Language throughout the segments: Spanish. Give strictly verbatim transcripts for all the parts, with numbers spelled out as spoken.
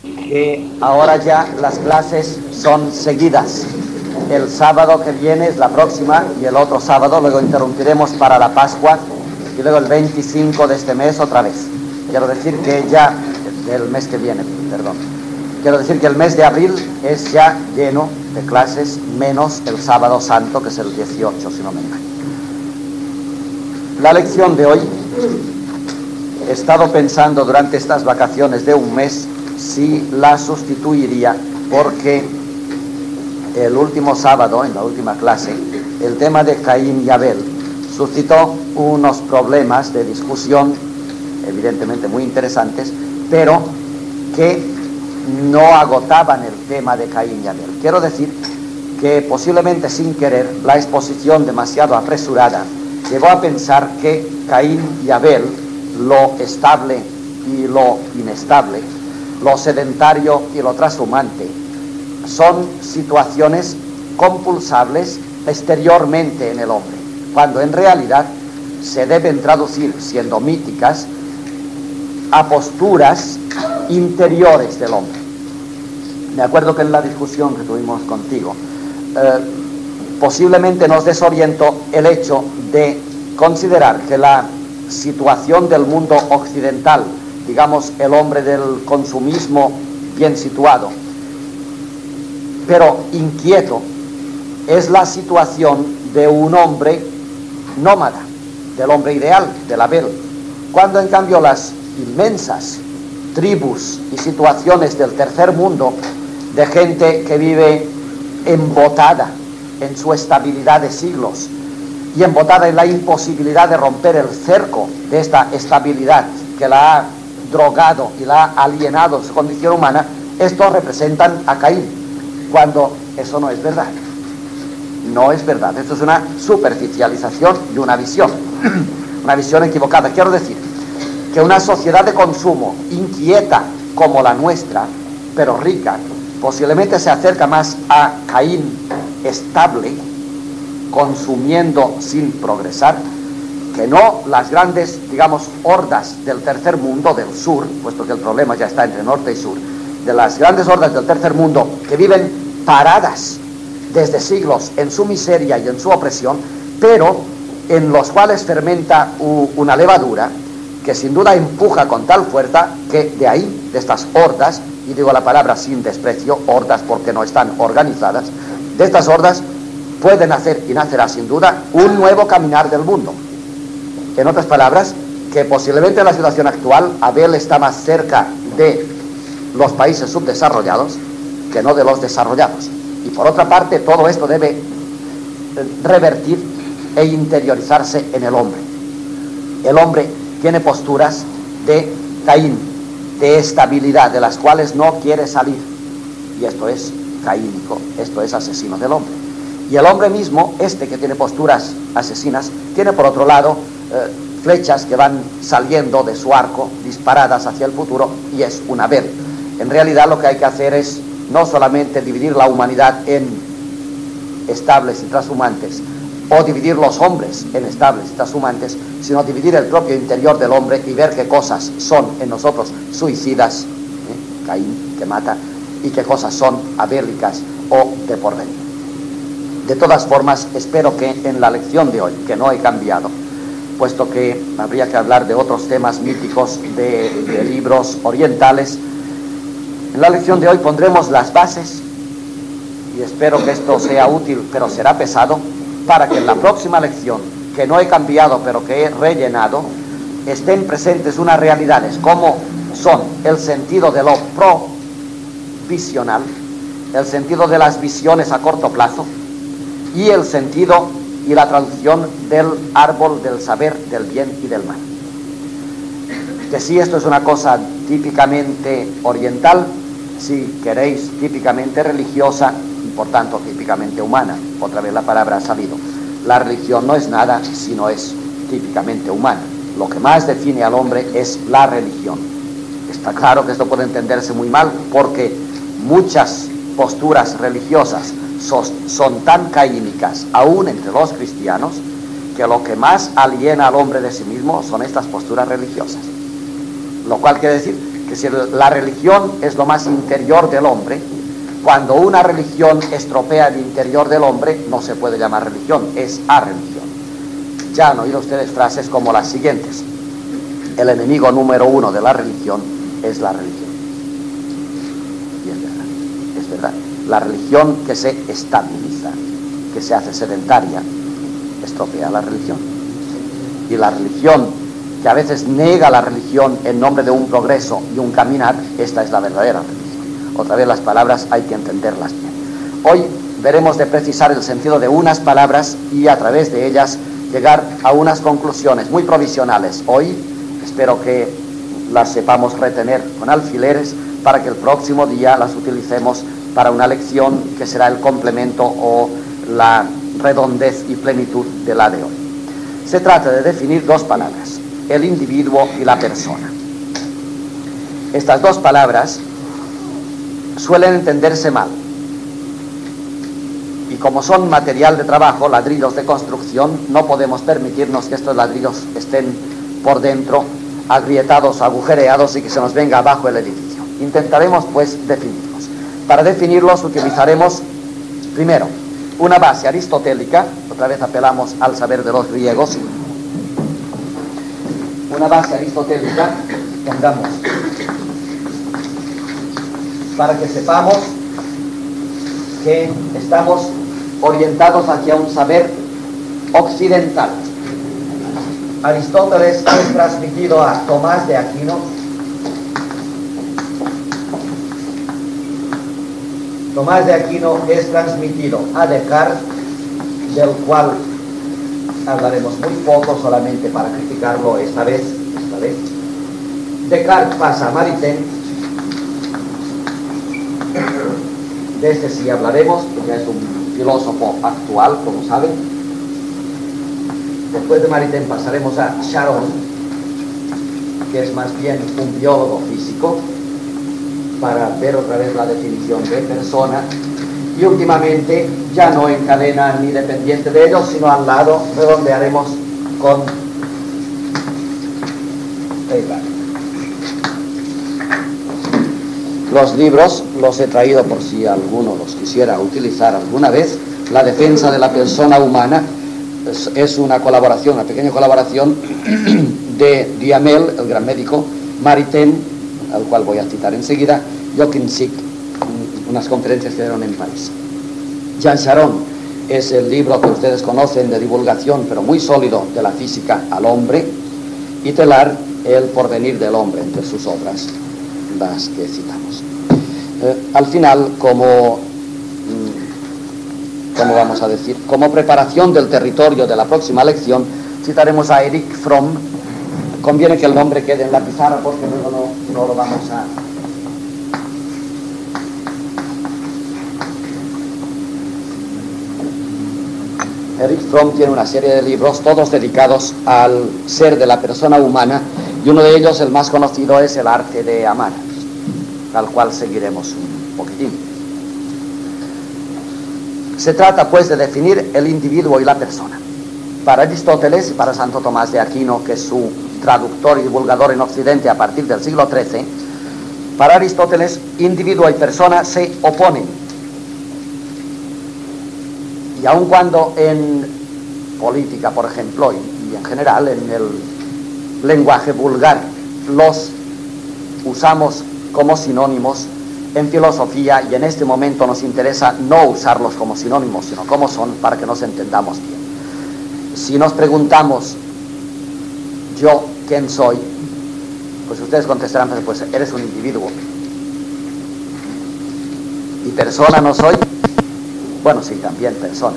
que ahora ya las clases son seguidas. El sábado que viene es la próxima y el otro sábado, luego interrumpiremos para la Pascua y luego el veinticinco de este mes otra vez. Quiero decir que ya, del mes que viene, perdón, quiero decir que el mes de abril es ya lleno de clases, menos el sábado santo, que es el dieciocho, si no me engaño. La lección de hoy, he estado pensando durante estas vacaciones de un mes si la sustituiría, porque el último sábado, en la última clase, el tema de Caín y Abel suscitó unos problemas de discusión, evidentemente muy interesantes, pero que no agotaban el tema de Caín y Abel. Quiero decir que posiblemente sin querer, la exposición demasiado apresurada llegó a pensar que Caín y Abel, lo estable y lo inestable, lo sedentario y lo trashumante, son situaciones compulsables exteriormente en el hombre, cuando en realidad se deben traducir, siendo míticas, a posturas interiores del hombre. Me acuerdo que en la discusión que tuvimos contigo, eh, posiblemente nos desorientó el hecho de considerar que la situación del mundo occidental, digamos el hombre del consumismo bien situado, pero inquieto, es la situación de un hombre nómada, del hombre ideal, del Abel, cuando en cambio las inmensas tribus y situaciones del tercer mundo, de gente que vive embotada en su estabilidad de siglos y embotada en la imposibilidad de romper el cerco de esta estabilidad que la ha drogado y la ha alienado de su condición humana, estos representan a Caín, cuando eso no es verdad. No es verdad, esto es una superficialización de una visión, una visión equivocada. Quiero decir que una sociedad de consumo inquieta como la nuestra, pero rica, posiblemente se acerca más a Caín estable, consumiendo sin progresar, que no las grandes, digamos, hordas del tercer mundo, del sur, puesto que el problema ya está entre norte y sur, de las grandes hordas del tercer mundo que viven paradas desde siglos en su miseria y en su opresión, pero en los cuales fermenta una levadura que sin duda empuja con tal fuerza que de ahí, de estas hordas, y digo la palabra sin desprecio, hordas porque no están organizadas, de estas hordas puede nacer y nacerá sin duda un nuevo caminar del mundo. En otras palabras, que posiblemente en la situación actual Abel está más cerca de los países subdesarrollados que no de los desarrollados. Y por otra parte, todo esto debe revertir e interiorizarse en el hombre. El hombre tiene posturas de Caín, de estabilidad, de las cuales no quiere salir. Y esto es caínico, esto es asesino del hombre. Y el hombre mismo, este que tiene posturas asesinas, tiene por otro lado eh, flechas que van saliendo de su arco, disparadas hacia el futuro, y es un Abel. En realidad lo que hay que hacer es no solamente dividir la humanidad en estables y transhumantes, o dividir los hombres en estables y transhumantes, sino dividir el propio interior del hombre y ver qué cosas son en nosotros suicidas, ¿eh? Caín, que mata, y qué cosas son abélicas o de porvenir. De todas formas, espero que en la lección de hoy, que no he cambiado, puesto que habría que hablar de otros temas míticos de, de libros orientales, en la lección de hoy pondremos las bases, y espero que esto sea útil, pero será pesado, para que en la próxima lección, que no he cambiado, pero que he rellenado, estén presentes unas realidades como son el sentido de lo provisional, el sentido de las visiones a corto plazo, y el sentido y la traducción del árbol del saber del bien y del mal. Que si esto es una cosa típicamente oriental, si queréis típicamente religiosa y por tanto típicamente humana, otra vez la palabra ha salido. La religión no es nada si no es típicamente humana. Lo que más define al hombre es la religión. Está claro que esto puede entenderse muy mal porque muchas posturas religiosas son, son tan caínicas aún entre los cristianos que lo que más aliena al hombre de sí mismo son estas posturas religiosas. Lo cual quiere decir que si la religión es lo más interior del hombre, cuando una religión estropea el interior del hombre, no se puede llamar religión, es a-religión. Ya han oído ustedes frases como las siguientes: el enemigo número uno de la religión es la religión. Y es verdad, es verdad. La religión que se estabiliza, que se hace sedentaria, estropea la religión. Y la religión que a veces niega la religión en nombre de un progreso y un caminar, esta es la verdadera religión. Otra vez, las palabras hay que entenderlas bien. Hoy veremos de precisar el sentido de unas palabras y a través de ellas llegar a unas conclusiones muy provisionales. Hoy espero que las sepamos retener con alfileres para que el próximo día las utilicemos para una lección que será el complemento o la redondez y plenitud de la de hoy. Se trata de definir dos palabras: el individuo y la persona. Estas dos palabras suelen entenderse mal, y como son material de trabajo, ladrillos de construcción, no podemos permitirnos que estos ladrillos estén por dentro agrietados, agujereados y que se nos venga abajo el edificio. Intentaremos pues definirlos. Para definirlos utilizaremos primero una base aristotélica. Otra vez apelamos al saber de los griegos. Una base aristotélica, pongamos, para que sepamos que estamos orientados hacia un saber occidental. Aristóteles es transmitido a Tomás de Aquino. Tomás de Aquino es transmitido a Descartes, del cual hablaremos muy poco, solamente para criticarlo esta vez. Esta vez. Descartes pasa a Maritain. De este sí hablaremos, porque es un filósofo actual, como saben. Después de Maritain pasaremos a Charron, que es más bien un biólogo físico, para ver otra vez la definición de persona. Y últimamente, ya no en cadena ni dependiente de ellos, sino al lado, redondearemos con Taylor. Los libros los he traído por si alguno los quisiera utilizar alguna vez. La defensa de la persona humana es, es una colaboración, una pequeña colaboración de Duhamel, el gran médico, Maritain, al cual voy a citar enseguida, Joachim Sick, unas conferencias que dieron en París. Jean Charron es el libro que ustedes conocen de divulgación, pero muy sólido, de la física al hombre, y Teilhard, El porvenir del hombre, entre sus obras, las que citamos. Eh, al final, como, ¿cómo vamos a decir? Como preparación del territorio de la próxima lección, citaremos a Erich Fromm. Conviene que el nombre quede en la pizarra porque luego no, no lo vamos a... Erich Fromm tiene una serie de libros, todos dedicados al ser de la persona humana, y uno de ellos, el más conocido, es El arte de amar, al cual seguiremos un poquitín. Se trata, pues, de definir el individuo y la persona. Para Aristóteles y para Santo Tomás de Aquino, que es su traductor y divulgador en Occidente a partir del siglo trece, para Aristóteles, individuo y persona se oponen. Y aun cuando en política, por ejemplo, y, y en general en el lenguaje vulgar los usamos como sinónimos, en filosofía y en este momento nos interesa no usarlos como sinónimos, sino como son, para que nos entendamos bien. Si nos preguntamos, ¿yo quién soy? Pues ustedes contestarán, pues eres un individuo. ¿Y persona no soy? Bueno, sí, también persona.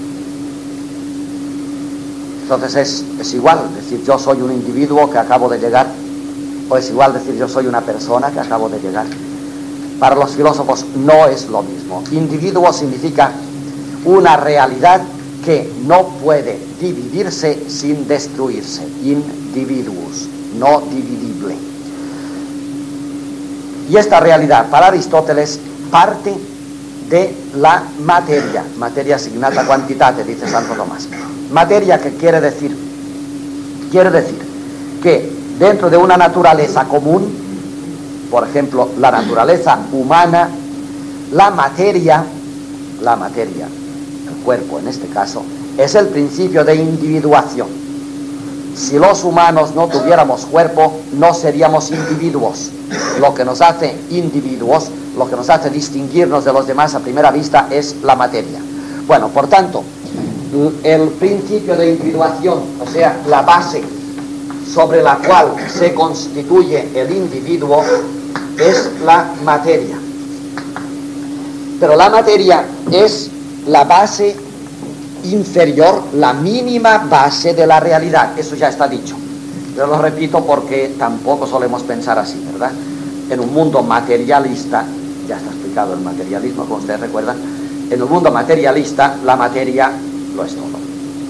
Entonces es, es igual decir yo soy un individuo que acabo de llegar, o es igual decir yo soy una persona que acabo de llegar. Para los filósofos no es lo mismo. Individuo significa una realidad que no puede dividirse sin destruirse. Individuus, no dividible. Y esta realidad para Aristóteles parte de la materia, materia signata quantitate, dice Santo Tomás. Materia, que quiere decir, quiere decir que dentro de una naturaleza común por ejemplo, la naturaleza humana, la materia, la materia, el cuerpo en este caso, es el principio de individuación. Si los humanos no tuviéramos cuerpo, no seríamos individuos. Lo que nos hace individuos, lo que nos hace distinguirnos de los demás a primera vista es la materia. Bueno, por tanto, el principio de individuación, o sea, la base sobre la cual se constituye el individuo, es la materia. Pero la materia es la base inferior, la mínima base de la realidad. Eso ya está dicho. Yo lo repito porque tampoco solemos pensar así, ¿verdad? En un mundo materialista, ya está explicado el materialismo, como ustedes recuerdan, en un mundo materialista la materia lo es todo.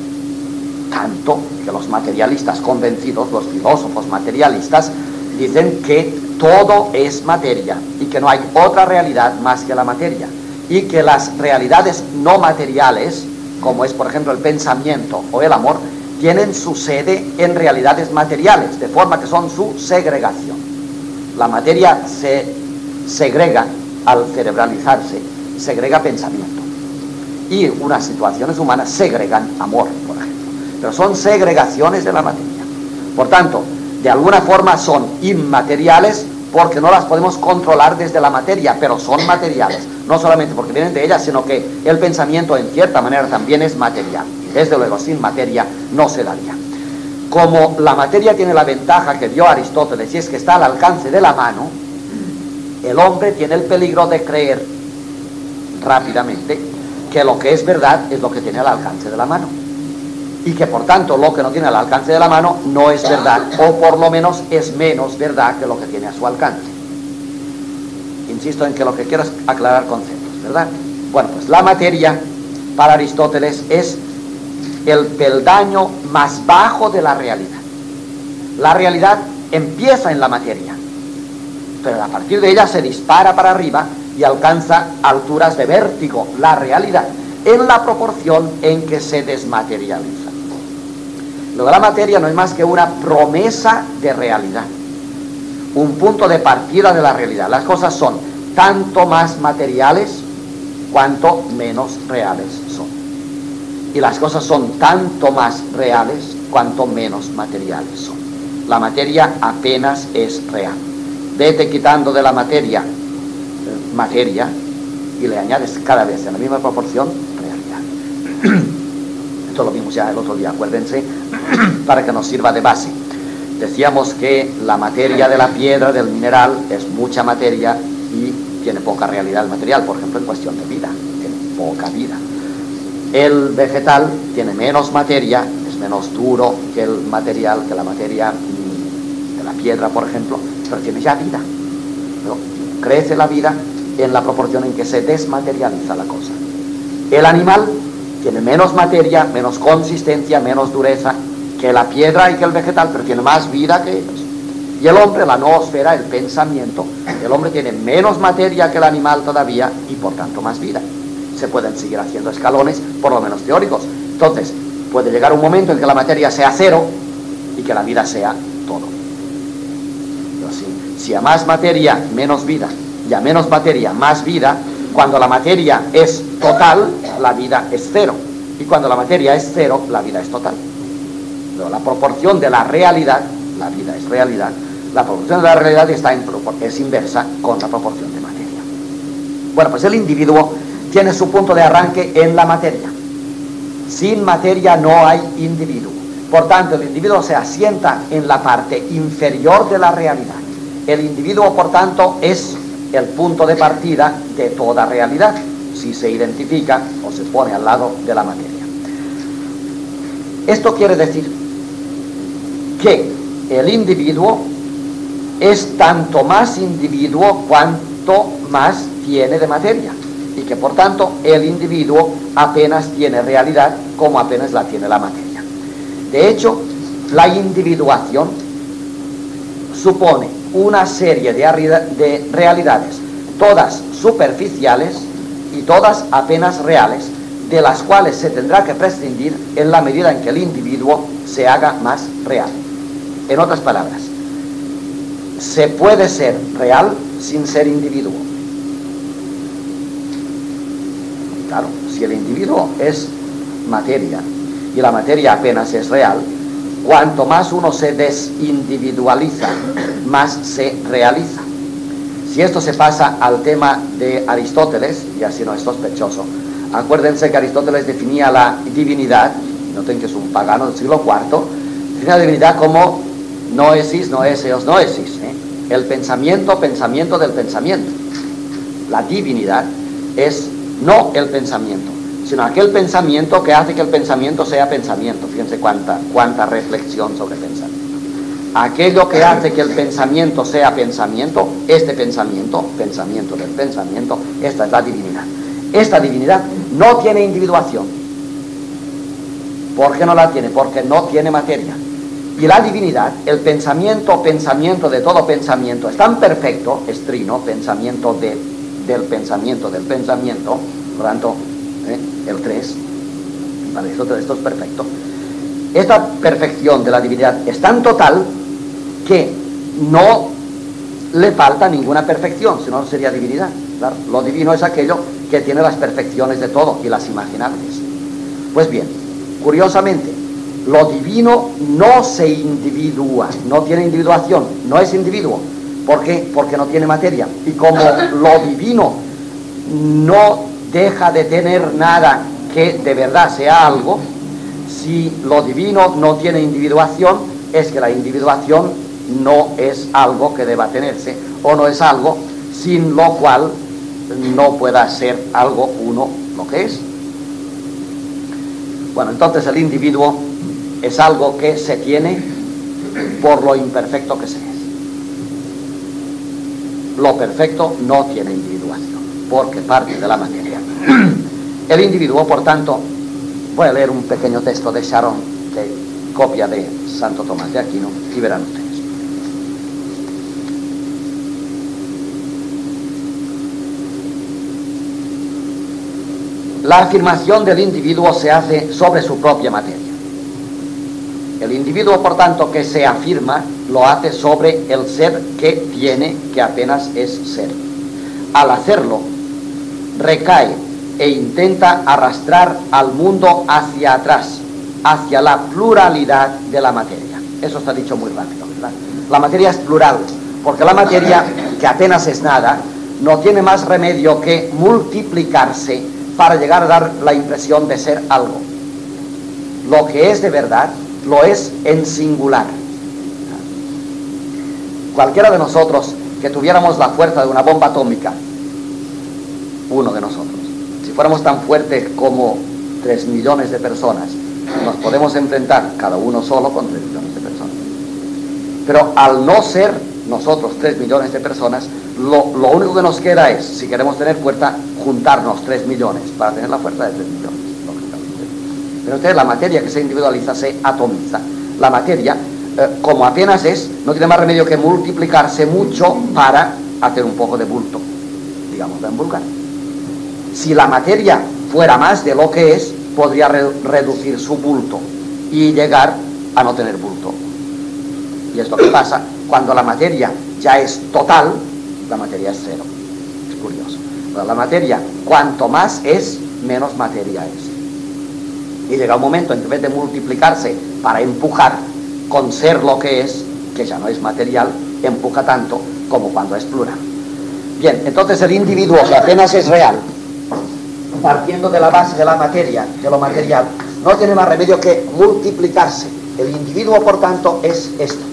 Tanto que los materialistas convencidos, los filósofos materialistas, dicen que todo es materia y que no hay otra realidad más que la materia, y que las realidades no materiales, como es por ejemplo el pensamiento o el amor, tienen su sede en realidades materiales, de forma que son su segregación. La materia se segrega al cerebralizarse, segrega pensamiento, y unas situaciones humanas segregan amor, por ejemplo, pero son segregaciones de la materia. Por tanto, de alguna forma son inmateriales porque no las podemos controlar desde la materia, pero son materiales, no solamente porque vienen de ellas, sino que el pensamiento en cierta manera también es material. Desde luego, sin materia no se daría. Como la materia tiene la ventaja que dio Aristóteles, y es que está al alcance de la mano, el hombre tiene el peligro de creer rápidamente que lo que es verdad es lo que tiene al alcance de la mano, y que por tanto lo que no tiene al alcance de la mano no es verdad, o por lo menos es menos verdad que lo que tiene a su alcance. Insisto en que lo que quiero es aclarar conceptos, ¿verdad? Bueno, pues la materia para Aristóteles es el peldaño más bajo de la realidad. La realidad empieza en la materia, pero a partir de ella se dispara para arriba y alcanza alturas de vértigo, la realidad, en la proporción en que se desmaterializa. Luego, la materia no es más que una promesa de realidad, un punto de partida de la realidad. Las cosas son tanto más materiales cuanto menos reales son, y las cosas son tanto más reales cuanto menos materiales son. La materia apenas es real. Vete quitando de la materia eh, materia y le añades cada vez en la misma proporción realidad. Esto lo vimos ya el otro día, acuérdense, para que nos sirva de base. Decíamos que la materia de la piedra, del mineral, es mucha materia y tiene poca realidad el material, por ejemplo en cuestión de vida, tiene poca vida. El vegetal tiene menos materia, es menos duro que el material, que la materia de la piedra, por ejemplo, pero tiene ya vida. ¿No? Crece la vida en la proporción en que se desmaterializa la cosa. El animal tiene menos materia, menos consistencia, menos dureza que la piedra y que el vegetal, pero tiene más vida que ellos. Y el hombre, la noosfera, el pensamiento, el hombre tiene menos materia que el animal todavía y por tanto más vida. Se pueden seguir haciendo escalones, por lo menos teóricos. Entonces, puede llegar un momento en que la materia sea cero y que la vida sea todo. Pero si, si a más materia, menos vida, y a menos materia, más vida, cuando la materia es total, la vida es cero. Y cuando la materia es cero, la vida es total. Pero la proporción de la realidad, la vida es realidad, la proporción de la realidad está en, es inversa con la proporción de materia. Bueno, pues el individuo tiene su punto de arranque en la materia. Sin materia no hay individuo. Por tanto, el individuo se asienta en la parte inferior de la realidad. El individuo, por tanto, es el punto de partida de toda realidad, si se identifica o se pone al lado de la materia. Esto quiere decir que el individuo es tanto más individuo cuanto más tiene de materia, y que por tanto el individuo apenas tiene realidad como apenas la tiene la materia. De hecho, la individuación supone una serie de, de realidades, todas superficiales y todas apenas reales, de las cuales se tendrá que prescindir en la medida en que el individuo se haga más real. En otras palabras, se puede ser real sin ser individuo. Claro, si el individuo es materia y la materia apenas es real, cuanto más uno se desindividualiza, más se realiza. Si esto se pasa al tema de Aristóteles, y así no es sospechoso, acuérdense que Aristóteles definía la divinidad, noten que es un pagano del siglo cuarto, definía la divinidad como noesis, noeseos, noesis, ¿eh? el pensamiento, pensamiento del pensamiento. La divinidad es no el pensamiento, sino aquel pensamiento que hace que el pensamiento sea pensamiento. Fíjense cuánta, cuánta reflexión sobre pensamiento. Aquello que hace que el pensamiento sea pensamiento, este pensamiento, pensamiento del pensamiento, esta es la divinidad. Esta divinidad no tiene individuación. ¿Por qué no la tiene? Porque no tiene materia. Y la divinidad, el pensamiento, pensamiento de todo pensamiento, es tan perfecto, es trino, pensamiento de, del pensamiento del pensamiento, por lo tanto, ¿eh? el tres, para eso esto es perfecto. Esta perfección de la divinidad es tan total que no le falta ninguna perfección, si no sería divinidad. Claro, lo divino es aquello que tiene las perfecciones de todo y las imaginables. Pues bien, curiosamente, lo divino no se individúa, no tiene individuación, no es individuo. ¿Por qué? Porque no tiene materia. Y como lo divino no deja de tener nada que de verdad sea algo, si lo divino no tiene individuación, es que la individuación no es algo que deba tenerse, o no es algo sin lo cual no pueda ser algo uno lo que es. Bueno, entonces el individuo es algo que se tiene por lo imperfecto que se es. Lo perfecto no tiene individuación, porque parte de la materia. El individuo, por tanto, voy a leer un pequeño texto de Sharon, que copia de Santo Tomás de Aquino, y verán ustedes. La afirmación del individuo se hace sobre su propia materia. El individuo, por tanto, que se afirma, lo hace sobre el ser que tiene, que apenas es ser. Al hacerlo, recae e intenta arrastrar al mundo hacia atrás, hacia la pluralidad de la materia. Eso está dicho muy rápido, ¿verdad? La materia es plural, porque la materia, que apenas es nada, no tiene más remedio que multiplicarse para llegar a dar la impresión de ser algo. Lo que es de verdad, lo es en singular. Cualquiera de nosotros que tuviéramos la fuerza de una bomba atómica, uno de nosotros, si fuéramos tan fuertes como tres millones de personas, nos podemos enfrentar cada uno solo con tres millones de personas. Pero al no ser nosotros tres millones de personas, lo, lo único que nos queda es, si queremos tener fuerza, juntarnos tres millones para tener la fuerza de tres millones. Pero ustedes, la materia que se individualiza se atomiza. La materia, eh, como apenas es, no tiene más remedio que multiplicarse mucho para hacer un poco de bulto, digamos en vulgar. Si la materia fuera más de lo que es, podría re reducir su bulto y llegar a no tener bulto. Y esto que pasa, cuando la materia ya es total, la materia es cero. Es curioso. Pero la materia, cuanto más es, menos materia es. Y llega un momento en que en vez de multiplicarse para empujar con ser lo que es, que ya no es material, empuja tanto como cuando es plural. Bien, entonces el individuo que apenas es real, partiendo de la base de la materia, de lo material, no tiene más remedio que multiplicarse. El individuo, por tanto, es esto.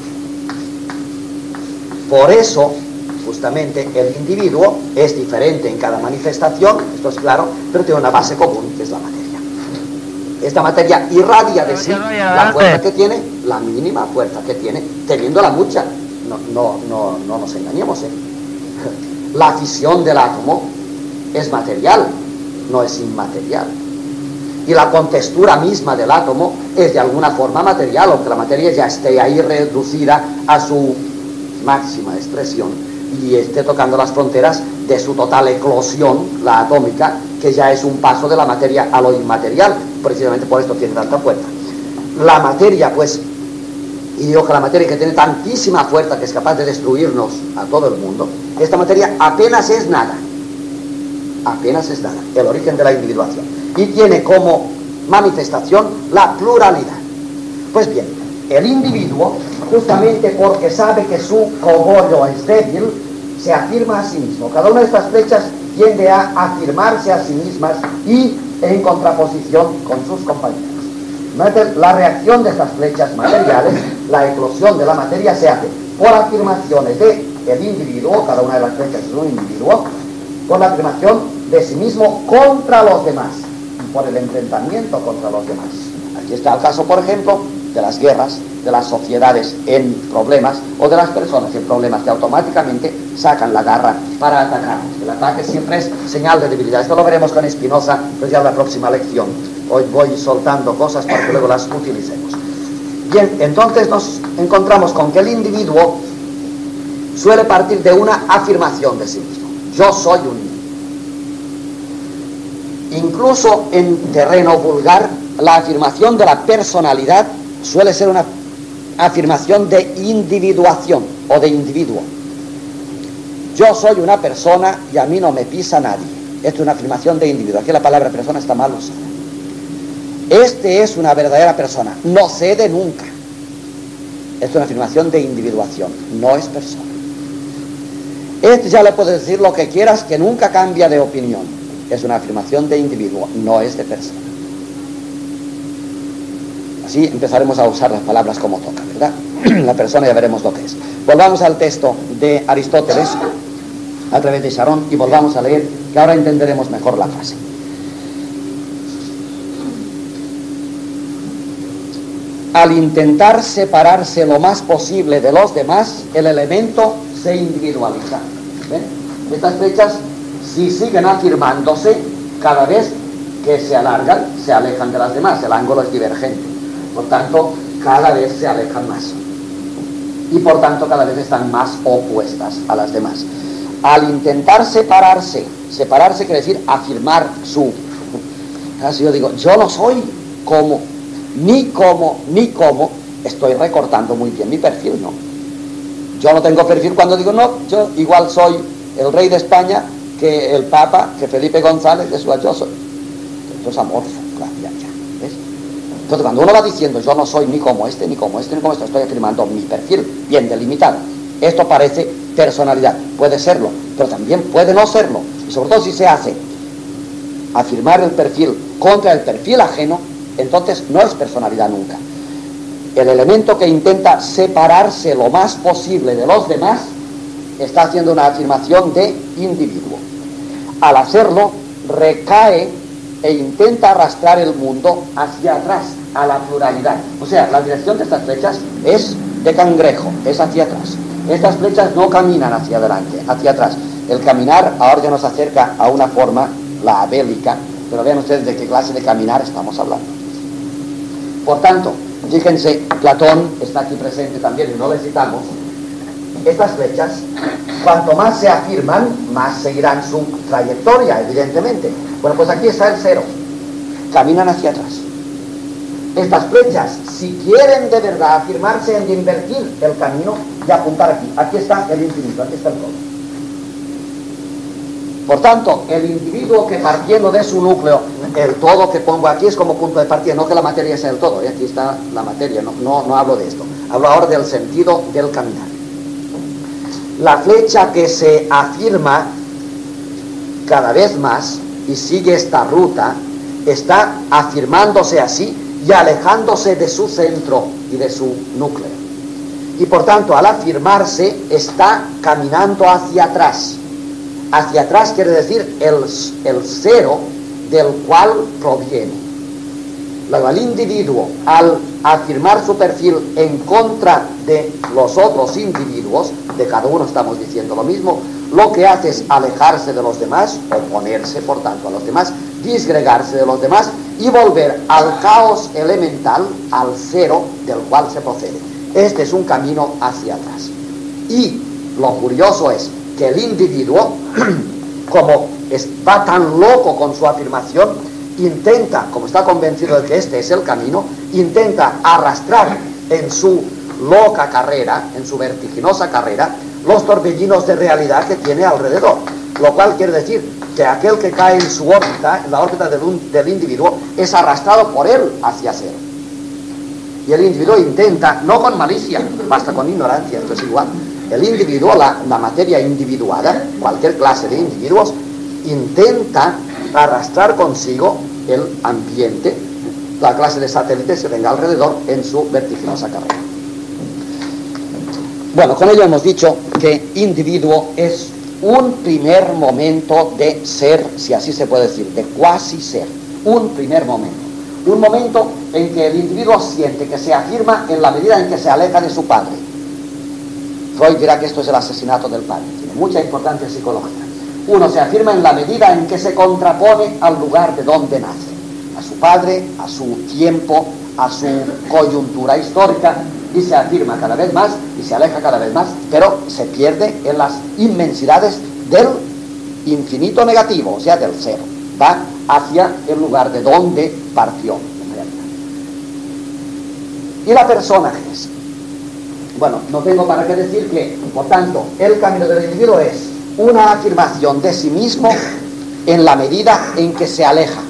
Por eso, justamente, el individuo es diferente en cada manifestación, esto es claro, pero tiene una base común, que es la materia. Esta materia irradia de sí la fuerza que tiene, la mínima fuerza que tiene, teniéndola mucha. No, no, no, no nos engañemos, ¿eh? La fisión del átomo es material, no es inmaterial. Y la contextura misma del átomo es de alguna forma material, aunque la materia ya esté ahí reducida a su máxima expresión y esté tocando las fronteras de su total eclosión, la atómica, que ya es un paso de la materia a lo inmaterial. Precisamente por esto tiene tanta fuerza. La materia, pues, y digo que la materia que tiene tantísima fuerza que es capaz de destruirnos a todo el mundo, esta materia apenas es nada, apenas es nada, el origen de la individuación, y tiene como manifestación la pluralidad. Pues bien, el individuo, justamente porque sabe que su cogollo es débil, se afirma a sí mismo. Cada una de estas flechas tiende a afirmarse a sí mismas y en contraposición con sus compañeros. La reacción de estas flechas materiales, la eclosión de la materia, se hace por afirmaciones del individuo, cada una de las flechas es un individuo, por la afirmación de sí mismo contra los demás y por el enfrentamiento contra los demás. Aquí está el caso, por ejemplo, de las guerras, de las sociedades en problemas o de las personas en problemas que automáticamente sacan la garra para atacar. El ataque siempre es señal de debilidad. Esto lo veremos con Spinoza, pues ya en la próxima lección. Hoy voy soltando cosas para que luego las utilicemos. Bien, entonces nos encontramos con que el individuo suele partir de una afirmación de sí mismo. Yo soy un individuo. Incluso en terreno vulgar, la afirmación de la personalidad suele ser una afirmación de individuación o de individuo. Yo soy una persona y a mí no me pisa nadie. Esto es una afirmación de individuo. Aquí la palabra persona está mal usada. Este es una verdadera persona, no cede nunca. Esto es una afirmación de individuación, no es persona. Este ya le puedes decir lo que quieras, que nunca cambia de opinión. Es una afirmación de individuo, no es de persona. Así empezaremos a usar las palabras como toca, ¿verdad? La persona ya veremos lo que es. Volvamos al texto de Aristóteles a través de Sharon y volvamos a leer, que ahora entenderemos mejor la frase. Al intentar separarse lo más posible de los demás, el elemento se individualiza. ¿Ven? Estas flechas, si siguen afirmándose, cada vez que se alargan, se alejan de las demás. El ángulo es divergente. Por tanto, cada vez se alejan más. Y por tanto, cada vez están más opuestas a las demás. Al intentar separarse, separarse quiere decir afirmar su... Así yo digo, yo no soy como, ni como, ni como, estoy recortando muy bien mi perfil, ¿no? Yo no tengo perfil cuando digo, no, yo igual soy el rey de España que el Papa, que Felipe González, que su yo soy. Esto es amorfo, claro, ya, ya, ¿ves? Entonces, cuando uno va diciendo, yo no soy ni como este, ni como este, ni como este, estoy afirmando mi perfil bien delimitado. Esto parece personalidad, puede serlo, pero también puede no serlo. Y sobre todo si se hace afirmar el perfil contra el perfil ajeno, entonces no es personalidad nunca. El elemento que intenta separarse lo más posible de los demás está haciendo una afirmación de individuo. Al hacerlo, recae e intenta arrastrar el mundo hacia atrás, a la pluralidad. O sea, la dirección de estas flechas es de cangrejo, es hacia atrás. Estas flechas no caminan hacia adelante, hacia atrás. El caminar ahora ya nos acerca a una forma, la abélica, pero vean ustedes de qué clase de caminar estamos hablando. Por tanto, fíjense, Platón está aquí presente también y no le citamos. Estas flechas, cuanto más se afirman, más seguirán su trayectoria, evidentemente. Bueno, pues aquí está el cero. Caminan hacia atrás. Estas flechas, si quieren de verdad afirmarse en invertir el camino y apuntar aquí, aquí está el infinito, aquí está el todo. Por tanto, el individuo que partiendo de su núcleo, el todo que pongo aquí es como punto de partida, no que la materia sea el todo, y aquí está la materia, no, no, no hablo de esto, hablo ahora del sentido del caminar. La flecha que se afirma cada vez más y sigue esta ruta, está afirmándose así y alejándose de su centro y de su núcleo. Y por tanto, al afirmarse, está caminando hacia atrás. Hacia atrás quiere decir el, el cero del cual proviene. Luego, el individuo, al afirmar su perfil en contra de los otros individuos, de cada uno estamos diciendo lo mismo, lo que hace es alejarse de los demás, oponerse por tanto a los demás, disgregarse de los demás y volver al caos elemental, al cero del cual se procede. Este es un camino hacia atrás. Y lo curioso es que el individuo, como es, va tan loco con su afirmación, intenta, como está convencido de que este es el camino, intenta arrastrar en su loca carrera, en su vertiginosa carrera, los torbellinos de realidad que tiene alrededor. Lo cual quiere decir que aquel que cae en su órbita, en la órbita del, del individuo, es arrastrado por él hacia cero. Y el individuo intenta, no con malicia, basta con ignorancia, esto es igual. El individuo, la, la materia individuada, cualquier clase de individuos, intenta arrastrar consigo el ambiente, la clase de satélites que venga alrededor en su vertiginosa carrera. Bueno, con ello hemos dicho que individuo es un primer momento de ser, si así se puede decir, de cuasi ser, un primer momento. Un momento en que el individuo siente que se afirma en la medida en que se aleja de su padre. Freud dirá que esto es el asesinato del padre, tiene mucha importancia psicológica. Uno se afirma en la medida en que se contrapone al lugar de donde nace, a su padre, a su tiempo, a su coyuntura histórica, y se afirma cada vez más y se aleja cada vez más, pero se pierde en las inmensidades del infinito negativo, o sea, del cero. Va hacia el lugar de donde partió en realidad. ¿Y la persona qué es? Bueno, no tengo para qué decir que, por tanto, el camino del individuo es una afirmación de sí mismo en la medida en que se aleja.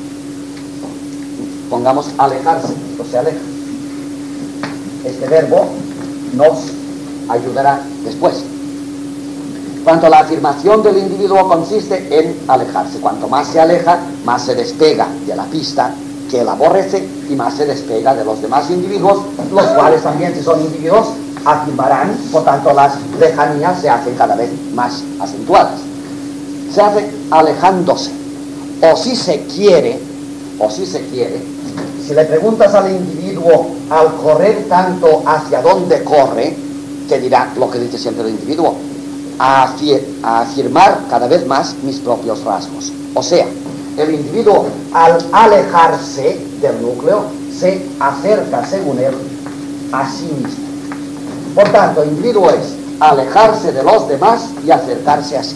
Pongamos alejarse, o se aleja. Este verbo nos ayudará después. Cuanto la afirmación del individuo consiste en alejarse. Cuanto más se aleja, más se despega de la pista que él aborrece y más se despega de los demás individuos, los cuales también, si son individuos, afirmarán, por tanto las lejanías se hacen cada vez más acentuadas. Se hace alejándose. O si se quiere, o si se quiere, si le preguntas al individuo al correr tanto hacia dónde corre, te dirá lo que dice siempre el individuo, a, afir a afirmar cada vez más mis propios rasgos. O sea, el individuo al alejarse del núcleo se acerca, según él, a sí mismo. Por tanto, el individuo es alejarse de los demás y acercarse a sí.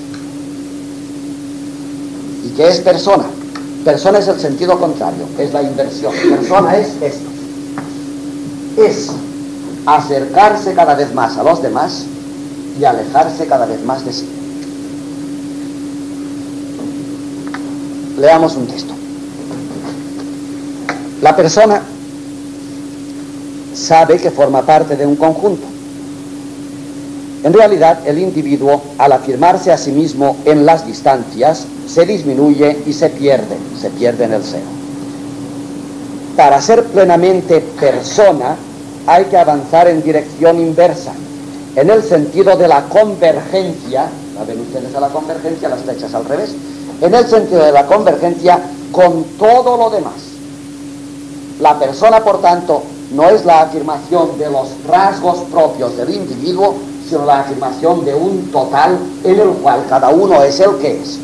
¿Y qué es persona? Persona es el sentido contrario, es la inversión. Persona es esto. Es acercarse cada vez más a los demás y alejarse cada vez más de sí. Leamos un texto. La persona sabe que forma parte de un conjunto. En realidad, el individuo, al afirmarse a sí mismo en las distancias, se disminuye y se pierde, se pierde en el ser. Para ser plenamente persona, hay que avanzar en dirección inversa, en el sentido de la convergencia. ¿La ven ustedes a la convergencia? Las flechas al revés. En el sentido de la convergencia con todo lo demás. La persona, por tanto, no es la afirmación de los rasgos propios del individuo, sino la afirmación de un total en el cual cada uno es el que es.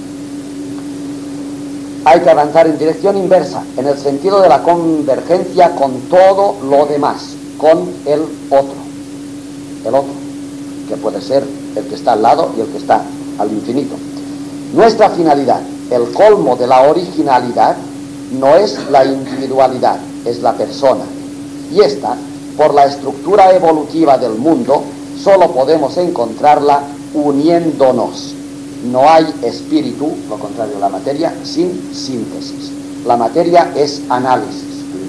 Hay que avanzar en dirección inversa, en el sentido de la convergencia con todo lo demás, con el otro. El otro, que puede ser el que está al lado y el que está al infinito. Nuestra finalidad, el colmo de la originalidad, no es la individualidad, es la persona. Y esta, por la estructura evolutiva del mundo, solo podemos encontrarla uniéndonos. No hay espíritu, lo contrario de la materia, sin síntesis. La materia es análisis.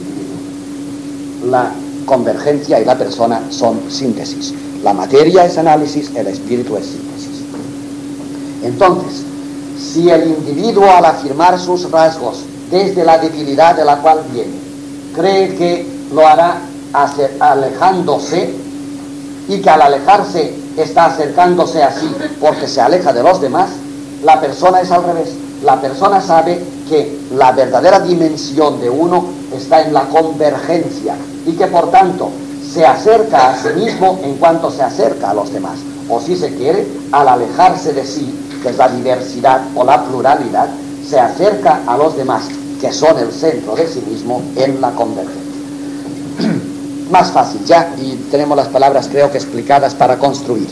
La convergencia y la persona son síntesis. La materia es análisis, el espíritu es síntesis. Entonces, si el individuo, al afirmar sus rasgos desde la debilidad de la cual viene, cree que lo hará alejándose, y que al alejarse está acercándose así porque se aleja de los demás, la persona es al revés. La persona sabe que la verdadera dimensión de uno está en la convergencia y que por tanto se acerca a sí mismo en cuanto se acerca a los demás. O si se quiere, al alejarse de sí, que es la diversidad o la pluralidad, se acerca a los demás, que son el centro de sí mismo, en la convergencia. Más fácil ya, y tenemos las palabras creo que explicadas para construir.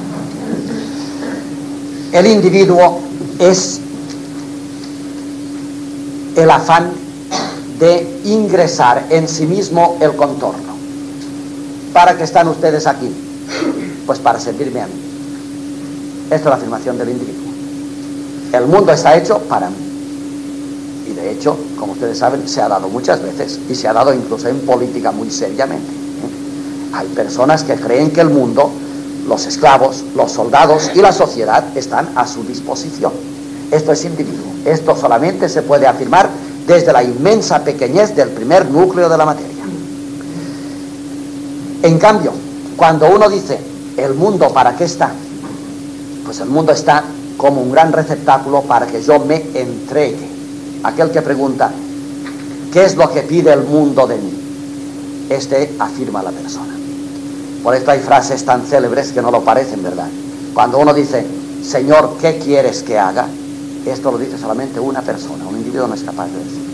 El individuo es el afán de ingresar en sí mismo el contorno. para qué están ustedes aquí? Pues para servirme a mí. Esta es la afirmación del individuo. El mundo está hecho para mí. Y de hecho, como ustedes saben, se ha dado muchas veces, y se ha dado incluso en política muy seriamente. ¿eh? Hay personas que creen que el mundo, los esclavos, los soldados y la sociedad están a su disposición. Esto es individuo. Esto solamente se puede afirmar desde la inmensa pequeñez del primer núcleo de la materia. En cambio, cuando uno dice, ¿el mundo para qué está? Pues el mundo está como un gran receptáculo para que yo me entregue. Aquel que pregunta, ¿qué es lo que pide el mundo de mí? Este afirma la persona. Por esto hay frases tan célebres que no lo parecen, ¿verdad? Cuando uno dice, Señor, ¿qué quieres que haga? Esto lo dice solamente una persona, un individuo no es capaz de decirlo.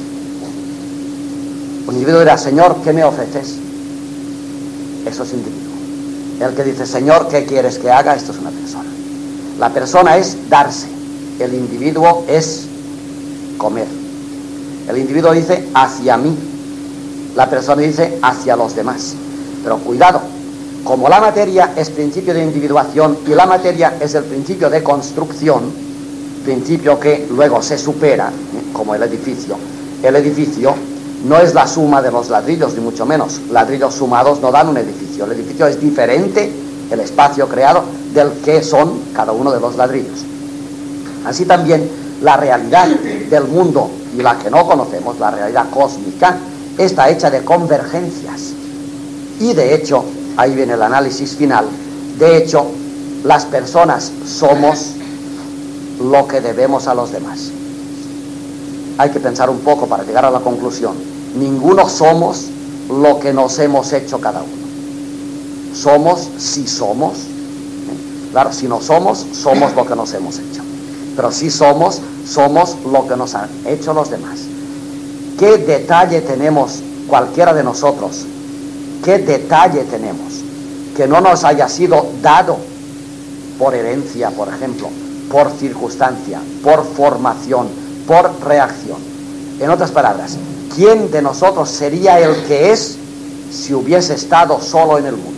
Un individuo dirá, Señor, ¿qué me ofreces? Eso es individuo. El que dice, Señor, ¿qué quieres que haga? Esto es una persona. La persona es darse, el individuo es comer. El individuo dice, hacia mí. La persona dice, hacia los demás. Pero cuidado, como la materia es principio de individuación y la materia es el principio de construcción, principio que luego se supera, ¿eh? como el edificio. El edificio no es la suma de los ladrillos, ni mucho menos. Ladrillos sumados no dan un edificio. El edificio es diferente, el espacio creado, del que son cada uno de los ladrillos. Así también, la realidad del mundo y la que no conocemos, la realidad cósmica, está hecha de convergencias. Y de hecho, ahí viene el análisis final, de hecho, las personas somos lo que debemos a los demás. Hay que pensar un poco para llegar a la conclusión. Ninguno somos lo que nos hemos hecho cada uno. Somos si somos. ¿eh? Claro, si no somos, somos lo que nos hemos hecho. Pero si somos, somos lo que nos han hecho los demás. ¿Qué detalle tenemos cualquiera de nosotros? ¿Qué detalle tenemos que no nos haya sido dado por herencia, por ejemplo, por circunstancia, por formación, por reacción? En otras palabras, ¿quién de nosotros sería el que es si hubiese estado solo en el mundo?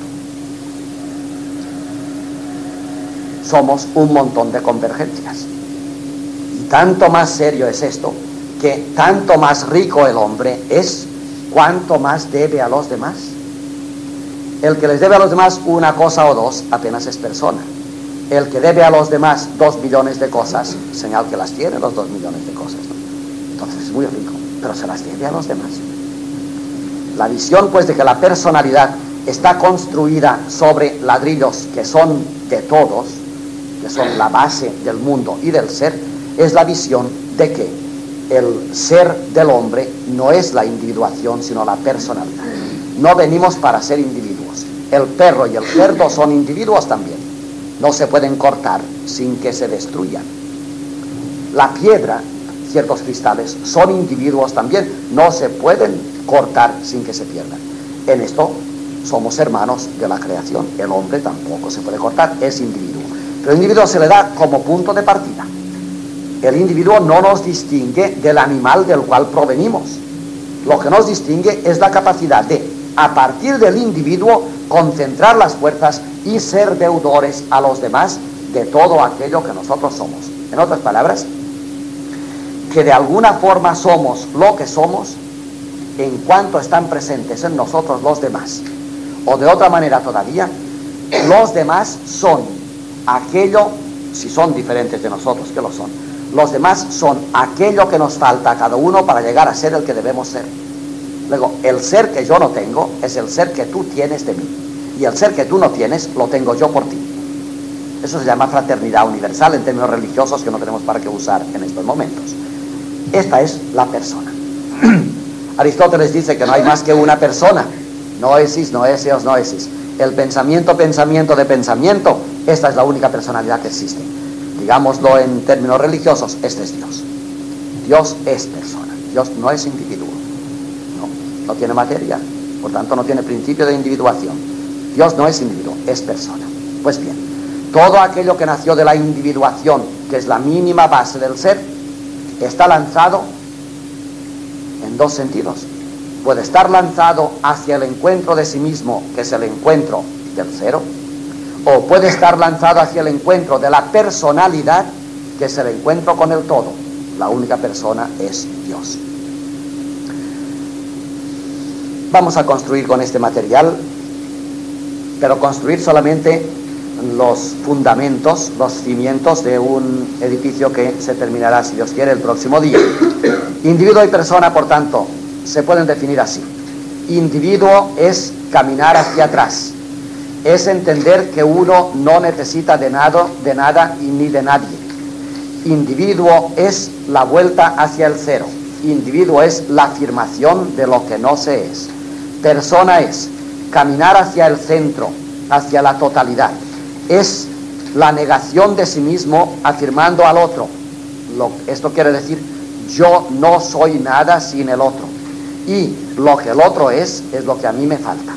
Somos un montón de convergencias. Y tanto más serio es esto, que tanto más rico el hombre es, cuanto más debe a los demás. El que les debe a los demás una cosa o dos, apenas es persona. El que debe a los demás dos millones de cosas, señal que las tiene los dos millones de cosas, ¿no? Entonces es muy rico, pero se las debe a los demás. La visión, pues, de que la personalidad está construida sobre ladrillos que son de todos, que son la base del mundo y del ser, es la visión de que el ser del hombre no es la individuación, sino la personalidad. No venimos para ser individuos. El perro y el cerdo son individuos también. No se pueden cortar sin que se destruyan. La piedra, ciertos cristales, son individuos también. No se pueden cortar sin que se pierdan. En esto somos hermanos de la creación. El hombre tampoco se puede cortar, es individuo. Pero el individuo se le da como punto de partida. El individuo no nos distingue del animal del cual provenimos. Lo que nos distingue es la capacidad de, a partir del individuo, concentrar las fuerzas y ser deudores a los demás de todo aquello que nosotros somos. En otras palabras, que de alguna forma somos lo que somos en cuanto están presentes en nosotros los demás. O de otra manera todavía, los demás son aquello, si son diferentes de nosotros, que lo son, los demás son aquello que nos falta a cada uno para llegar a ser el que debemos ser. Luego, el ser que yo no tengo es el ser que tú tienes de mí. Y el ser que tú no tienes, lo tengo yo por ti. Eso se llama fraternidad universal en términos religiosos que no tenemos para qué usar en estos momentos. Esta es la persona. Aristóteles dice que no hay más que una persona. Noesis, noesios, noesis. El pensamiento, pensamiento de pensamiento, esta es la única personalidad que existe. Digámoslo en términos religiosos, este es Dios. Dios es persona. Dios no es individuo. No tiene materia, por tanto no tiene principio de individuación. Dios no es individuo, es persona. Pues bien, todo aquello que nació de la individuación, que es la mínima base del ser, está lanzado en dos sentidos. puede estar lanzado hacia el encuentro de sí mismo, que es el encuentro del cero, o puede estar lanzado hacia el encuentro de la personalidad, que es el encuentro con el todo. La única persona es Dios. Vamos a construir con este material, pero construir solamente los fundamentos, los cimientos de un edificio que se terminará, si Dios quiere, el próximo día. Individuo y persona, por tanto, se pueden definir así. Individuo es caminar hacia atrás, es entender que uno no necesita de nada, de nada y ni de nadie. Individuo es la vuelta hacia el cero. Individuo es la afirmación de lo que no se es. Persona es caminar hacia el centro, hacia la totalidad. Es la negación de sí mismo afirmando al otro. Lo, esto quiere decir, yo no soy nada sin el otro. Y lo que el otro es, es lo que a mí me falta.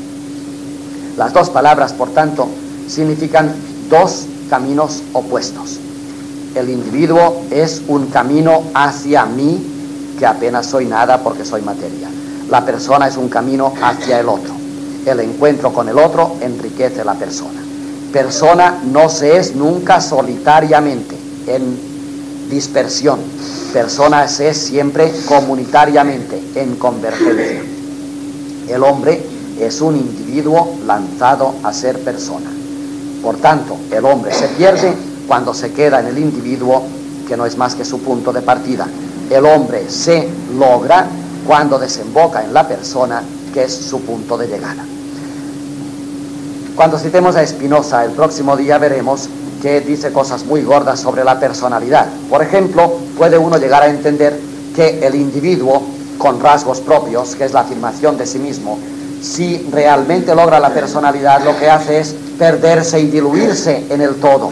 Las dos palabras, por tanto, significan dos caminos opuestos. El individuo es un camino hacia mí, que apenas soy nada porque soy materia. La persona es un camino hacia el otro. El encuentro con el otro enriquece la persona. Persona no se es nunca solitariamente, en dispersión. Persona se es siempre comunitariamente, en convergencia. El hombre es un individuo lanzado a ser persona. Por tanto, el hombre se pierde cuando se queda en el individuo, que no es más que su punto de partida. El hombre se logra cuando desemboca en la persona, que es su punto de llegada. Cuando citemos a Spinoza el próximo día veremos que dice cosas muy gordas sobre la personalidad. Por ejemplo, puede uno llegar a entender que el individuo con rasgos propios, que es la afirmación de sí mismo, si realmente logra la personalidad, lo que hace es perderse y diluirse en el todo.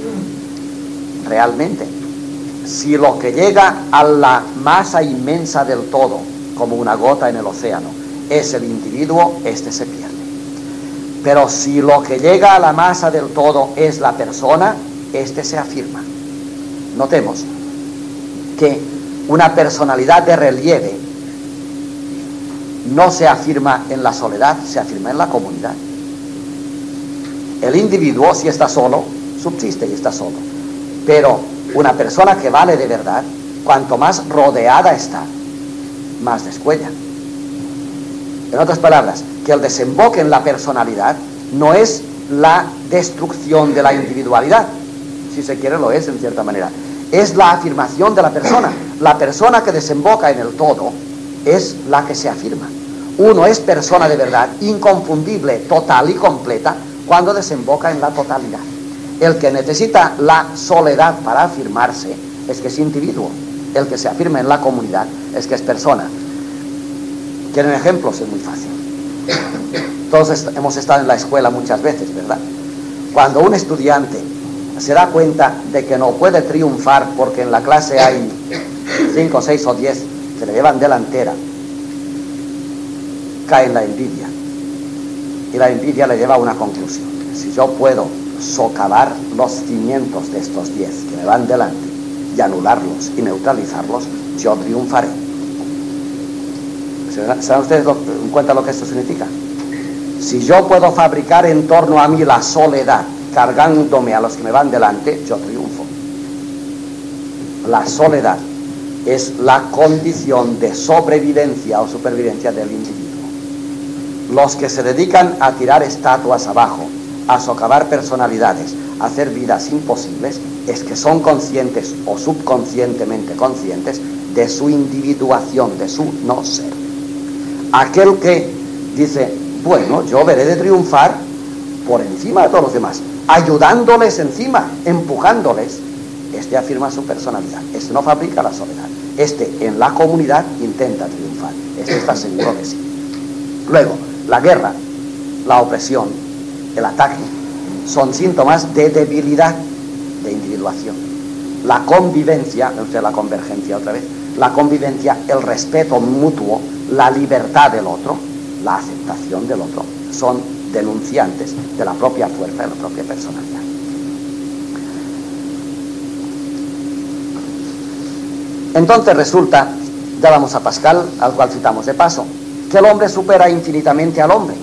Realmente, si lo que llega a la masa inmensa del todo, como una gota en el océano, es el individuo, este se pierde. Pero si lo que llega a la masa del todo es la persona, este se afirma. Notemos que una personalidad de relieve no se afirma en la soledad, se afirma en la comunidad. El individuo, si está solo, subsiste y está solo. Pero una persona que vale de verdad, cuanto más rodeada está, más descuella. En otras palabras, que el desemboque en la personalidad no es la destrucción de la individualidad, si se quiere lo es en cierta manera, es la afirmación de la persona. La persona que desemboca en el todo es la que se afirma. Uno es persona de verdad, inconfundible, total y completa, cuando desemboca en la totalidad. El que necesita la soledad para afirmarse es que es individuo. El que se afirma en la comunidad es que es persona. ¿Quieren ejemplos? Es muy fácil. Todos est- hemos estado en la escuela muchas veces, ¿verdad? Cuando un estudiante se da cuenta de que no puede triunfar porque en la clase hay cinco, seis o diez que le llevan delantera, cae en la envidia. Y la envidia le lleva a una conclusión. Si yo puedo socavar los cimientos de estos diez que me van delante y anularlos y neutralizarlos, yo triunfaré. ¿Se dan ustedes lo, en cuenta lo que esto significa? Si yo puedo fabricar en torno a mí la soledad, cargándome a los que me van delante, yo triunfo. La soledad es la condición de sobrevivencia o supervivencia del individuo. Los que se dedican a tirar estatuas abajo, a socavar personalidades, a hacer vidas imposibles, es que son conscientes o subconscientemente conscientes de su individuación, de su no ser. Aquel que dice, bueno, yo veré de triunfar por encima de todos los demás, ayudándoles encima, empujándoles, este afirma su personalidad. Este no fabrica la soledad. Este en la comunidad intenta triunfar. Este está seguro de sí. Luego, la guerra, la opresión, el ataque, son síntomas de debilidad, de individuación. La convivencia, o sea, la convergencia otra vez, la convivencia, el respeto mutuo, la libertad del otro, la aceptación del otro, son denunciantes de la propia fuerza, de la propia personalidad. Entonces resulta, ya vamos a Pascal, al cual citamos de paso, que el hombre supera infinitamente al hombre.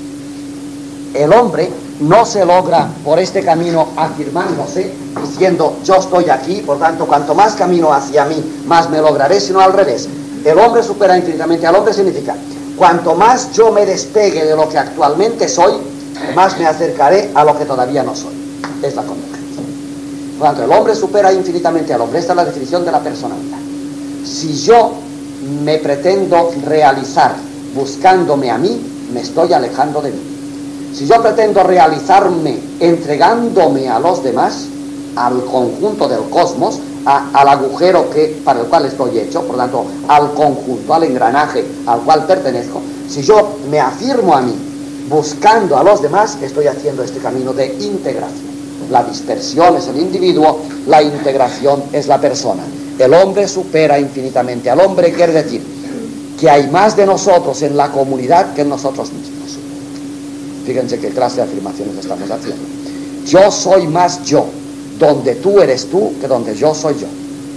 El hombre no se logra por este camino afirmándose, diciendo yo estoy aquí, por tanto cuanto más camino hacia mí, más me lograré, sino al revés. El hombre supera infinitamente al hombre significa, cuanto más yo me despegue de lo que actualmente soy, más me acercaré a lo que todavía no soy. Es la consecuencia. Por tanto, el hombre supera infinitamente al hombre. Esta es la definición de la personalidad. Si yo me pretendo realizar buscándome a mí, me estoy alejando de mí. Si yo pretendo realizarme entregándome a los demás, al conjunto del cosmos, a, al agujero que, para el cual estoy hecho, por lo tanto, al conjunto, al engranaje al cual pertenezco, si yo me afirmo a mí buscando a los demás, estoy haciendo este camino de integración. La dispersión es el individuo, la integración es la persona. El hombre supera infinitamente al hombre, quiere decir que hay más de nosotros en la comunidad que en nosotros mismos. Fíjense qué clase de afirmaciones estamos haciendo. Yo soy más yo, donde tú eres tú, que donde yo soy yo.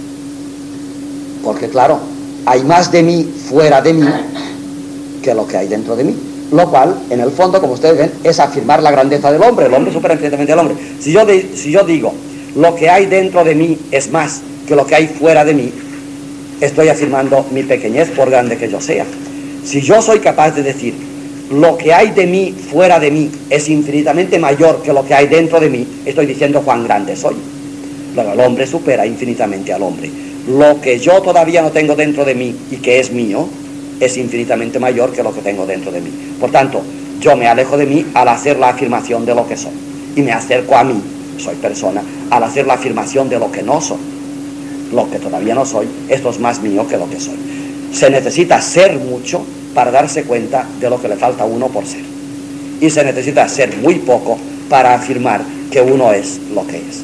Porque claro, hay más de mí fuera de mí que lo que hay dentro de mí. Lo cual, en el fondo, como ustedes ven, es afirmar la grandeza del hombre. El hombre supera infinitamente al hombre. Si yo, de, si yo digo, lo que hay dentro de mí es más que lo que hay fuera de mí, estoy afirmando mi pequeñez, por grande que yo sea. Si yo soy capaz de decir, lo que hay de mí fuera de mí es infinitamente mayor que lo que hay dentro de mí, estoy diciendo cuán grande soy. Luego, el hombre supera infinitamente al hombre. Lo que yo todavía no tengo dentro de mí y que es mío, es infinitamente mayor que lo que tengo dentro de mí. Por tanto, yo me alejo de mí al hacer la afirmación de lo que soy. Y me acerco a mí, soy persona, al hacer la afirmación de lo que no soy. Lo que todavía no soy, esto es más mío que lo que soy. Se necesita ser mucho para darse cuenta de lo que le falta a uno por ser. Y se necesita ser muy poco para afirmar que uno es lo que es.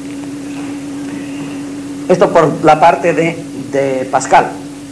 Esto por la parte de, de Pascal.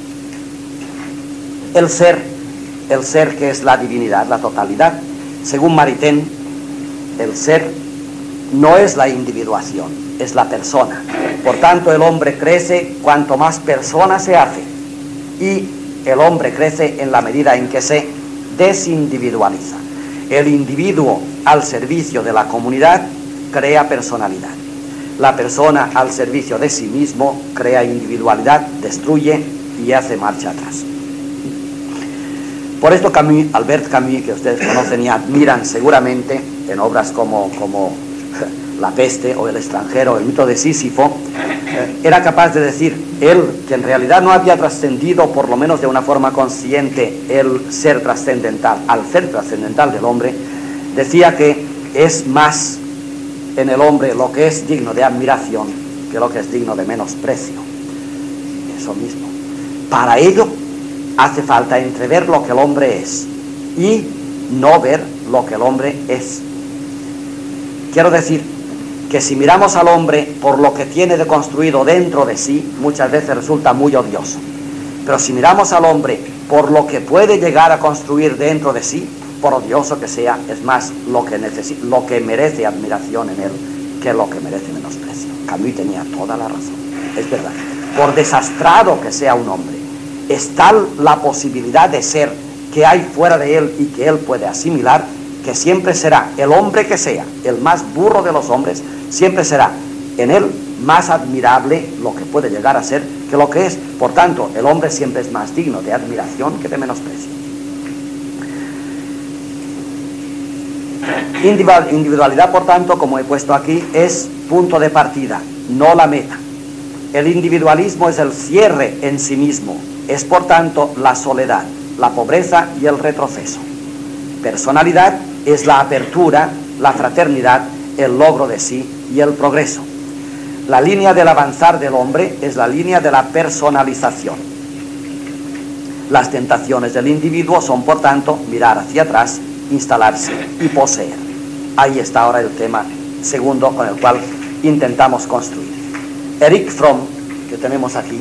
El ser, el ser que es la divinidad, la totalidad, según Maritain, el ser no es la individuación, es la persona. Por tanto, el hombre crece cuanto más persona se hace, y el hombre crece en la medida en que se desindividualiza. El individuo al servicio de la comunidad crea personalidad. La persona al servicio de sí mismo crea individualidad, destruye y hace marcha atrás. Por esto Camus, Albert Camus, que ustedes conocen y admiran seguramente en obras como, como La peste o El extranjero, el mito de Sísifo, eh, era capaz de decir, él, que en realidad no había trascendido, por lo menos de una forma consciente, el ser trascendental, al ser trascendental del hombre, decía que es más en el hombre lo que es digno de admiración que lo que es digno de menosprecio. Eso mismo. Para ello hace falta entrever lo que el hombre es y no ver lo que el hombre es. Quiero decir que si miramos al hombre por lo que tiene de construido dentro de sí, muchas veces resulta muy odioso. Pero si miramos al hombre por lo que puede llegar a construir dentro de sí, por odioso que sea, es más lo que, necesita, lo que merece admiración en él que lo que merece menosprecio. Camus tenía toda la razón, es verdad. Por desastrado que sea un hombre, es tal la posibilidad de ser que hay fuera de él y que él puede asimilar, que siempre será el hombre que sea, el más burro de los hombres, siempre será en él más admirable lo que puede llegar a ser que lo que es. Por tanto, el hombre siempre es más digno de admiración que de menosprecio. Individualidad, por tanto, como he puesto aquí, es punto de partida, no la meta. El individualismo es el cierre en sí mismo, es por tanto la soledad, la pobreza y el retroceso. Personalidad es la apertura, la fraternidad, el logro de sí y el progreso. La línea del avanzar del hombre es la línea de la personalización. Las tentaciones del individuo son, por tanto, mirar hacia atrás, instalarse y poseer. Ahí está ahora el tema segundo con el cual intentamos construir. Erich Fromm, que tenemos aquí,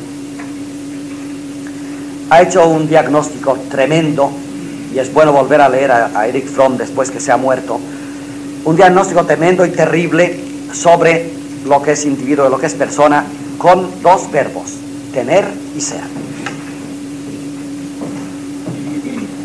ha hecho un diagnóstico tremendo, y es bueno volver a leer a, a Erich Fromm después que se ha muerto, un diagnóstico tremendo y terrible sobre lo que es individuo y lo que es persona, con dos verbos, tener y ser.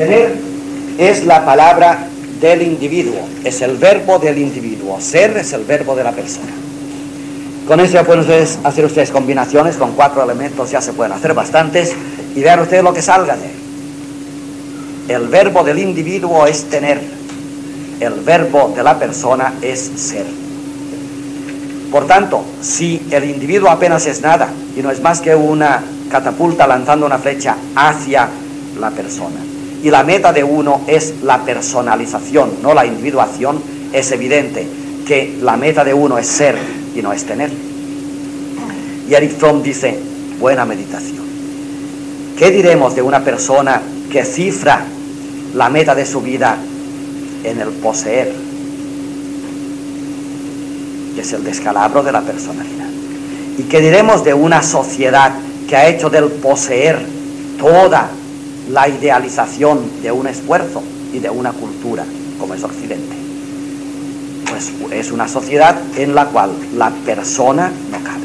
Tener es la palabra del individuo, es el verbo del individuo. Ser es el verbo de la persona. Con eso ya pueden ustedes hacer ustedes combinaciones, con cuatro elementos ya se pueden hacer bastantes, y vean ustedes lo que salga de él. El verbo del individuo es tener, el verbo de la persona es ser. Por tanto, si el individuo apenas es nada, y no es más que una catapulta lanzando una flecha hacia la persona, y la meta de uno es la personalización, no la individuación, es evidente que la meta de uno es ser y no es tener. Y Erich Fromm dice, buena meditación. ¿Qué diremos de una persona que cifra la meta de su vida en el poseer, que es el descalabro de la personalidad? ¿Y qué diremos de una sociedad que ha hecho del poseer toda la idealización de un esfuerzo y de una cultura, como es Occidente? Pues es una sociedad en la cual la persona no cabe.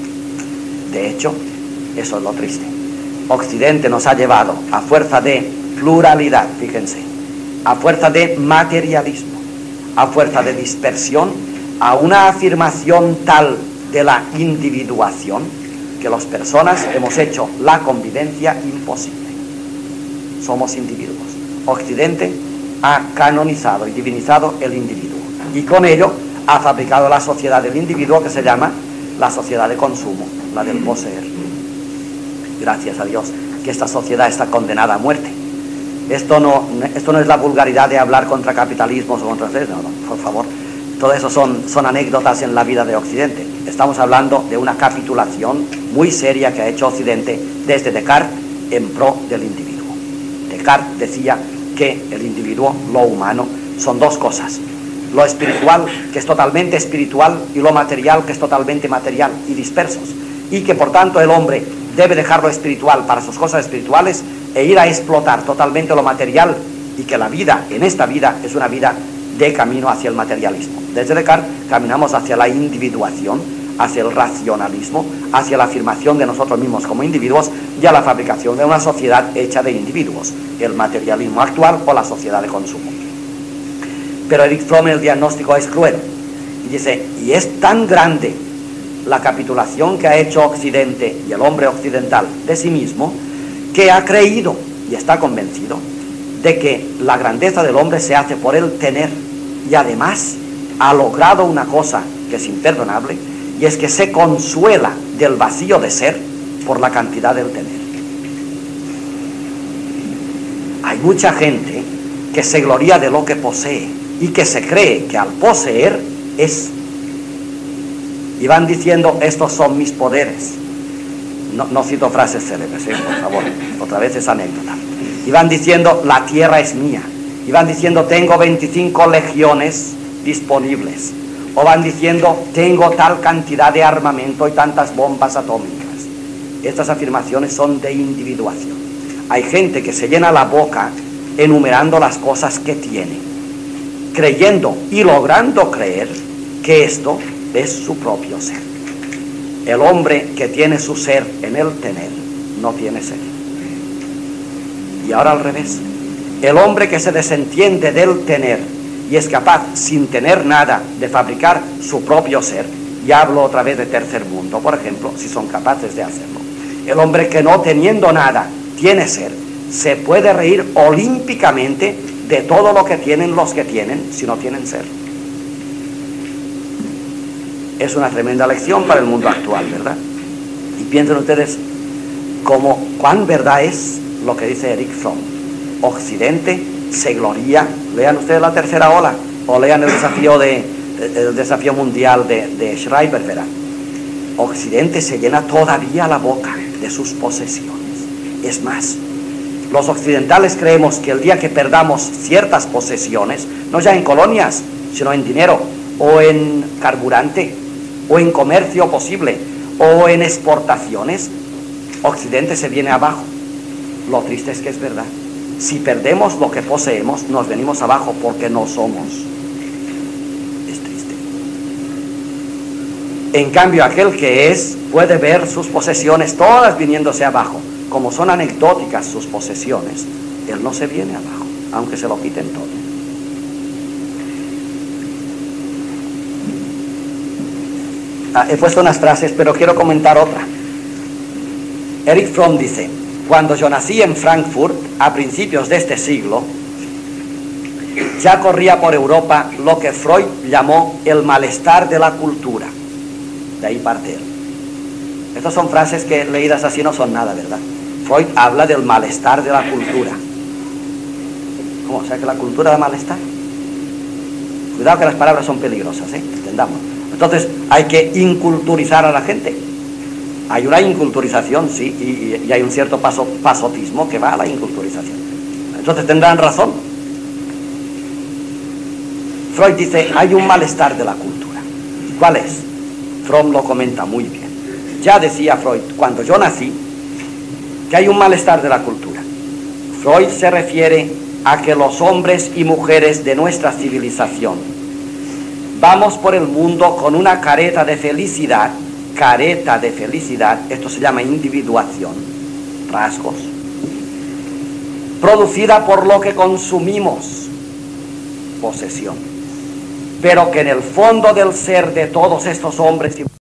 De hecho, eso es lo triste. Occidente nos ha llevado, a fuerza de pluralidad, fíjense, a fuerza de materialismo, a fuerza de dispersión, a una afirmación tal de la individuación que las personas hemos hecho la convivencia imposible. Somos individuos. Occidente ha canonizado y divinizado el individuo, y con ello ha fabricado la sociedad del individuo, que se llama la sociedad de consumo, la del poseer. Gracias a Dios que esta sociedad está condenada a muerte. Esto no, esto no es la vulgaridad de hablar contra capitalismos o contra... No, no, por favor. Todo eso son, son anécdotas en la vida de Occidente. Estamos hablando de una capitulación muy seria que ha hecho Occidente desde Descartes en pro del individuo. Descartes decía que el individuo, lo humano, son dos cosas: lo espiritual, que es totalmente espiritual, y lo material, que es totalmente material, y dispersos, y que por tanto el hombre debe dejar lo espiritual para sus cosas espirituales e ir a explotar totalmente lo material, y que la vida, en esta vida, es una vida de camino hacia el materialismo. Desde Descartes caminamos hacia la individuación, hacia el racionalismo, hacia la afirmación de nosotros mismos como individuos y a la fabricación de una sociedad hecha de individuos, el materialismo actual o la sociedad de consumo. Pero Erich Fromm, el diagnóstico es cruel, y dice, y es tan grande la capitulación que ha hecho Occidente y el hombre occidental de sí mismo, que ha creído y está convencido de que la grandeza del hombre se hace por el tener, y además ha logrado una cosa que es imperdonable, y es que se consuela del vacío de ser por la cantidad del tener. Hay mucha gente que se gloria de lo que posee y que se cree que al poseer es, y van diciendo, estos son mis poderes. No, no cito frases célebres, ¿eh? Por favor, otra vez esa anécdota. Y van diciendo, la tierra es mía. Y van diciendo, tengo veinticinco legiones disponibles. O van diciendo, tengo tal cantidad de armamento y tantas bombas atómicas. Estas afirmaciones son de individuación. Hay gente que se llena la boca enumerando las cosas que tiene, creyendo y logrando creer que esto es su propio ser. El hombre que tiene su ser en el tener, no tiene ser. Y ahora al revés, el hombre que se desentiende del tener y es capaz, sin tener nada, de fabricar su propio ser, y hablo otra vez de tercer mundo, por ejemplo, si son capaces de hacerlo. El hombre que no teniendo nada tiene ser, se puede reír olímpicamente de todo lo que tienen los que tienen, si no tienen ser. Es una tremenda lección para el mundo actual, ¿verdad? Y piensen ustedes cómo, cuán verdad es lo que dice Erich Fromm. Occidente se gloria, lean ustedes la tercera ola, o lean el desafío, de, el desafío mundial de, de Schreiber, verán. Occidente se llena todavía la boca de sus posesiones. Es más, los occidentales creemos que el día que perdamos ciertas posesiones, no ya en colonias, sino en dinero, o en carburante, o en comercio posible, o en exportaciones, Occidente se viene abajo. Lo triste es que es verdad. Si perdemos lo que poseemos, nos venimos abajo porque no somos. Es triste. En cambio, aquel que es, puede ver sus posesiones todas viniéndose abajo. Como son anecdóticas sus posesiones, él no se viene abajo, aunque se lo quiten todo. Ah, he puesto unas frases, pero quiero comentar otra. Erich Fromm dice: cuando yo nací en Frankfurt, a principios de este siglo, ya corría por Europa lo que Freud llamó el malestar de la cultura. De ahí parte él. Estas son frases que leídas así no son nada, ¿verdad? Freud habla del malestar de la cultura. ¿Cómo? O sea, que la cultura da malestar. Cuidado que las palabras son peligrosas, ¿eh? Entendamos. Entonces, hay que inculturizar a la gente. Hay una inculturización, sí, y, y hay un cierto paso, pasotismo que va a la inculturización. Entonces tendrán razón. Freud dice, hay un malestar de la cultura. ¿Cuál es? Fromm lo comenta muy bien. Ya decía Freud, cuando yo nací, que hay un malestar de la cultura. Freud se refiere a que los hombres y mujeres de nuestra civilización vamos por el mundo con una careta de felicidad, careta de felicidad, esto se llama individuación, rasgos, producida por lo que consumimos, posesión, pero que en el fondo del ser de todos estos hombres y